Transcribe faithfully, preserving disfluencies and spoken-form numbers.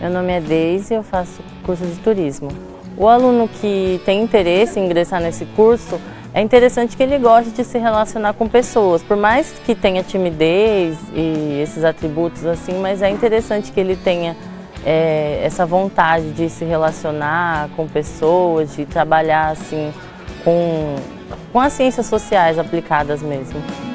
Meu nome é Deise e eu faço curso de turismo. O aluno que tem interesse em ingressar nesse curso, é interessante que ele goste de se relacionar com pessoas, por mais que tenha timidez e esses atributos assim, mas é interessante que ele tenha é, essa vontade de se relacionar com pessoas, de trabalhar assim com, com as ciências sociais aplicadas mesmo.